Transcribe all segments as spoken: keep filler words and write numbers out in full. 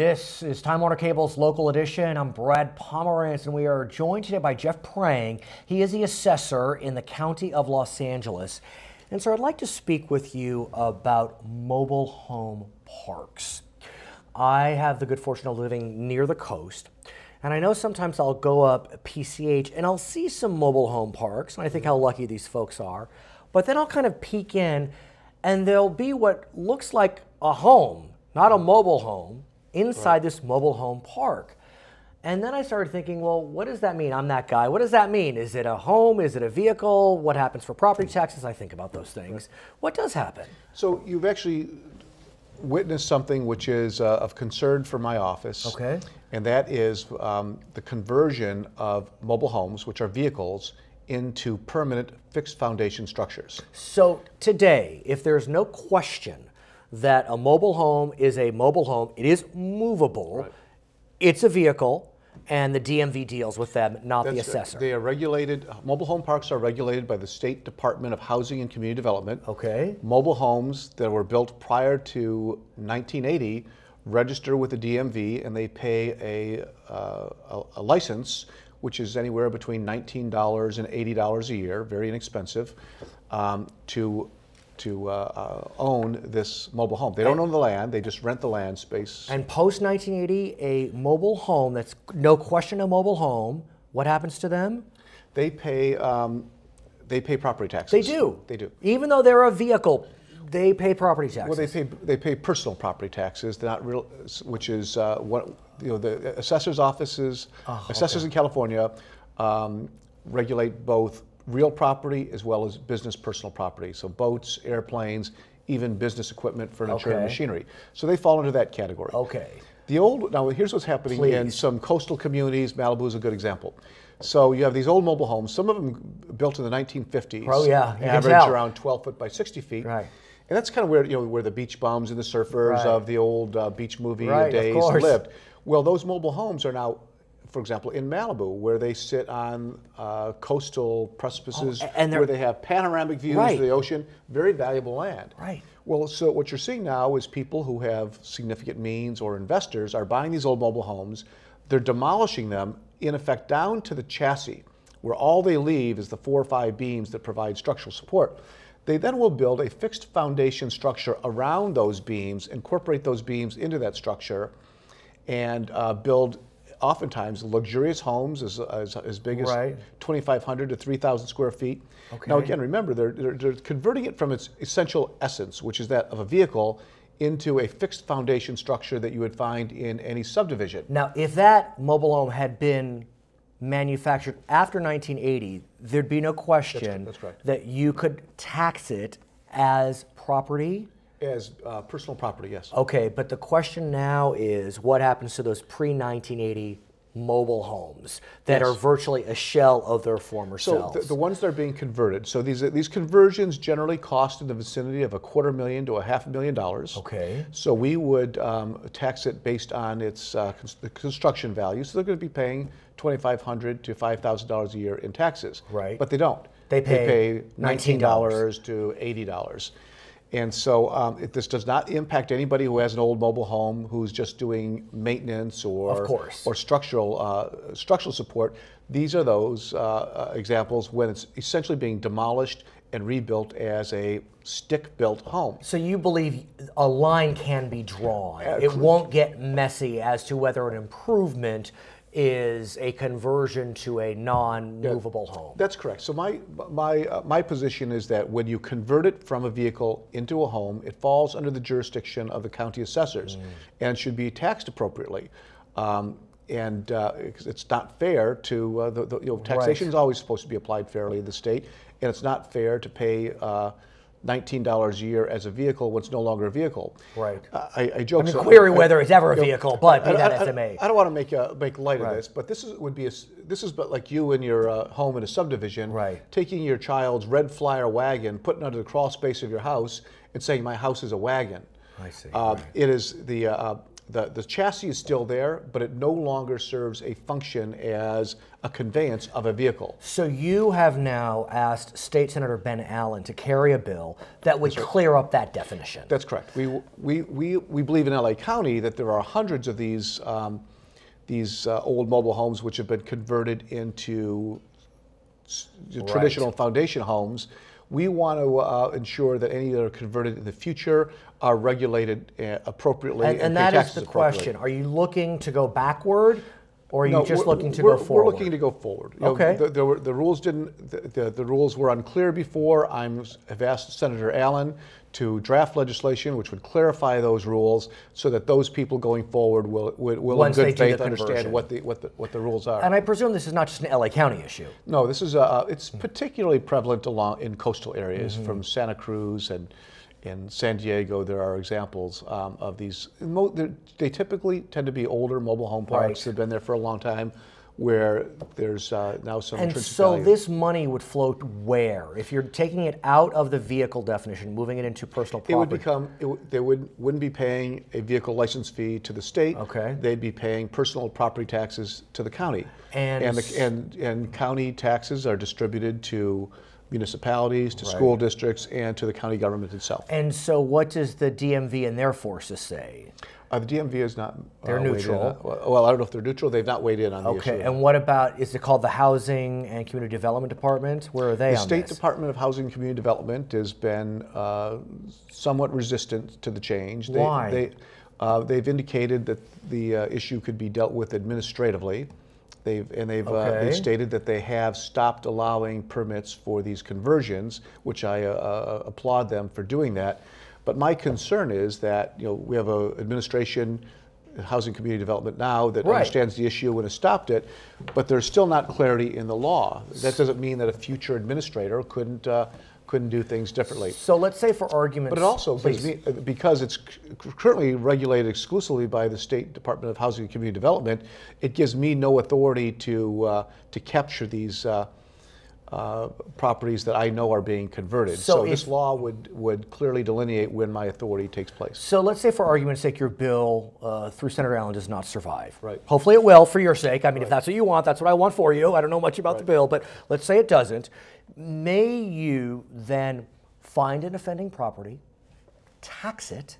This is Time Warner Cable's Local Edition. I'm Brad Pomerantz, and we are joined today by Jeff Prang. He is the assessor in the County of Los Angeles. And so I'd like to speak with you about mobile home parks. I have the good fortune of living near the coast, and I know sometimes I'll go up P C H and I'll see some mobile home parks, and I think how lucky these folks are. But then I'll kind of peek in, and there'll be what looks like a home, not a mobile home, inside right. this mobile home park. And then I started thinking, well, what does that mean? I'm that guy. What does that mean? Is it a home? Is it a vehicle? What happens for property taxes? I think about those things. Right. What does happen? So you've actually witnessed something which is uh, of concern for my office. Okay. And that is um, the conversion of mobile homes, which are vehicles, into permanent fixed foundation structures. So today, if there's no question that a mobile home is a mobile home, it is movable, right. it's a vehicle, and the D M V deals with them, not That's the assessor. They are regulated, mobile home parks are regulated by the State Department of Housing and Community Development. Okay. Mobile homes that were built prior to nineteen eighty register with the D M V, and they pay a, uh, a, a license, which is anywhere between nineteen dollars and eighty dollars a year, very inexpensive, um, to to uh, uh, own this mobile home. They don't own the land, they just rent the land space. And post nineteen eighty, a mobile home, that's no question a mobile home, what happens to them? They pay, um, they pay property taxes. They do? They do. Even though they're a vehicle, they pay property taxes? Well, they pay, they pay personal property taxes, not real, which is uh, what, you know, the assessor's offices, oh, assessors okay. in California um, regulate both real property as well as business personal property. So boats, airplanes, even business equipment, furniture, okay. and machinery. So they fall into that category. Okay. The old, now here's what's happening Please. in some coastal communities. Malibu is a good example. So you have these old mobile homes, some of them built in the nineteen fifties. Oh yeah, you average around twelve foot by sixty feet. Right. And that's kind of where, you know, where the beach bums and the surfers right. of the old uh, beach movie right, days lived. Well, those mobile homes are now, for example, in Malibu, where they sit on uh, coastal precipices, oh, and where they have panoramic views right. of the ocean, very valuable land. Right. Well, so what you're seeing now is people who have significant means or investors are buying these old mobile homes. They're demolishing them, in effect, down to the chassis, where all they leave is the four or five beams that provide structural support. They then will build a fixed foundation structure around those beams, incorporate those beams into that structure, and uh, build oftentimes luxurious homes as, as, as big as right. twenty-five hundred to three thousand square feet. Okay. Now again, remember, they're, they're, they're converting it from its essential essence, which is that of a vehicle, into a fixed foundation structure that you would find in any subdivision. Now, if that mobile home had been manufactured after nineteen eighty, there'd be no question that's, that's that you could tax it as property? As uh, personal property, yes. Okay, but the question now is what happens to those pre nineteen eighty mobile homes that yes. are virtually a shell of their former so selves? So the, the ones that are being converted, so these these conversions generally cost in the vicinity of a quarter million to a half a million dollars. Okay. So we would um, tax it based on its uh, cons the construction value. So they're going to be paying twenty-five hundred to five thousand dollars a year in taxes. Right. But they don't. They pay, they pay nineteen dollars to eighty dollars. And so um, it, this does not impact anybody who has an old mobile home who's just doing maintenance or of course. or structural uh, structural support. These are those uh, examples when it's essentially being demolished and rebuilt as a stick-built home. So you believe a line can be drawn. Uh, it won't get messy as to whether an improvement is a conversion to a non-movable yeah, home. That's correct. So my my uh, my position is that when you convert it from a vehicle into a home, it falls under the jurisdiction of the county assessors, mm. and should be taxed appropriately. Um, and uh, it's not fair to uh, the, the you know taxation right. is always supposed to be applied fairly in the state, and it's not fair to pay Uh, nineteen dollars a year as a vehicle when it's no longer a vehicle. Right. Uh, I, I joke. I mean, so, query I, whether it's ever a vehicle, know, but be I, that I, as it may. I don't want to make a, make light right. of this, but this is would be a, this is but like you in your uh, home in a subdivision, right. taking your child's red Flyer wagon, putting it under the crawl space of your house, and saying my house is a wagon. I see. Uh, right. It is the uh, the, the chassis is still there, but it no longer serves a function as a conveyance of a vehicle. So you have now asked State Senator Ben Allen to carry a bill that would clear up that definition. That's correct. We, we, we, we believe in L A County that there are hundreds of these, um, these uh, old mobile homes which have been converted into s- Right. traditional foundation homes. We want to uh, ensure that any that are converted in the future are regulated uh, appropriately And, and, and pay that is taxes the appropriately. question. Are you looking to go backward, or are you No, just we're- looking to we're- go forward? We're looking to go forward. You know, Okay. the, the, the rules didn't. The, the, the rules were unclear before. I'm have asked Senator Allen to draft legislation which would clarify those rules so that those people going forward will will, will in Once they good do the faith understand conversion. what the what the what the rules are. And I presume this is not just an L A County issue. No, this is uh, it's particularly prevalent along in coastal areas Mm-hmm. from Santa Cruz and in San Diego. There are examples um, of these. Mo- they're- They typically tend to be older mobile home parks. Right. They've been there for a long time, where there's uh, now some And intrinsic so value. this money would float where? If you're taking it out of the vehicle definition, moving it into personal property? It would become, it, w- they would, wouldn't be paying a vehicle license fee to the state. Okay. They'd be paying personal property taxes to the county. And and, s- the, and, and county taxes are distributed to municipalities, to Right. school districts, and to the county government itself. And so what does the D M V and their forces say? Uh, the D M V is not. They're uh, weighed in neutral. on- well, well, I don't know if they're neutral. They've not weighed in on the Okay, issue. and what about, is it called the Housing and Community Development Department? Where are they The on State this? Department of Housing and Community Development has been uh, somewhat resistant to the change. They, Why? They, uh, they've indicated that the uh, issue could be dealt with administratively. They've, and they've, uh, Okay. they've stated that they have stopped allowing permits for these conversions, which I uh, uh, applaud them for doing that. But my concern is that, you know, we have a administration, Housing Community Development now, that Right. understands the issue and has stopped it, but there's still not clarity in the law. That doesn't mean that a future administrator couldn't uh, couldn't do things differently. So let's say for argument's But it also gives please. me, because it's c- currently regulated exclusively by the State Department of Housing and Community Development, it gives me no authority to uh, to capture these uh, uh, properties that I know are being converted. So So, if- this law would would clearly delineate when my authority takes place. So let's say for argument's sake your bill uh, through Senator Allen does not survive. Right. Hopefully it will for your sake. I mean, if that's what you want, that's what I want for you. I don't know much about the bill, but let's say it doesn't. May you then find an offending property, tax it,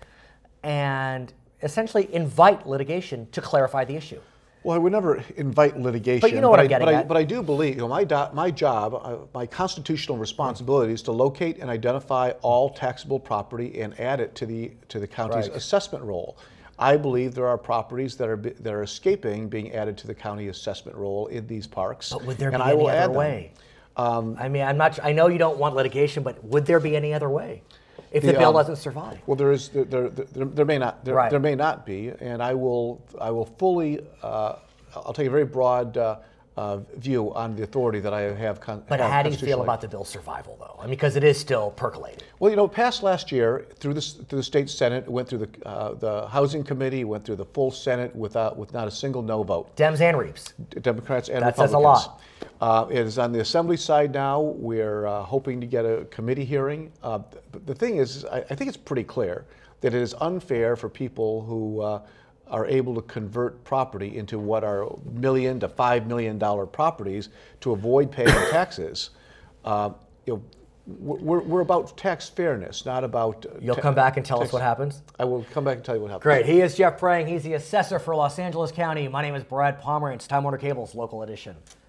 and essentially invite litigation to clarify the issue. Well, I would never invite litigation. But you know what I, I'm getting but I, at. But I do believe, you know, my, do, my job, uh, my constitutional responsibility is to locate and identify all taxable property and add it to the to the county's Right. assessment roll. I believe there are properties that are be- that are escaping being added to the county assessment roll in these parks. But would there and be I will any add other them. way? I mean, I'm not. I know you don't want litigation, but would there be any other way if the, The, bill um, doesn't survive? Well, there is there, there, there, there may not there, Right. there may not be, and I will I will fully uh, I'll take a very broad uh, uh, view on the authority that I have. Con- But have how do you feel constitutionally. about the bill's survival, though? I mean, because it is still percolating. Well, you know, it passed last year through the through the state senate. It went through the uh, the housing committee. Went through the full senate without with not a single no vote. Dems and Reeps. Democrats and That says a Republicans. lot. Uh, it is on the assembly side now. We're uh, hoping to get a committee hearing. Uh, but the thing is, I, I think it's pretty clear that it is unfair for people who uh, are able to convert property into what are million to five million dollar properties to avoid paying taxes. Uh, you know, we're, we're about tax fairness, not about. uh, You'll ta- come back and tell tax- us what happens? I will come back and tell you what happens. Great. He is Jeff Prang. He's the assessor for Los Angeles County. My name is Brad Pomerantz, Time Warner Cable's local edition.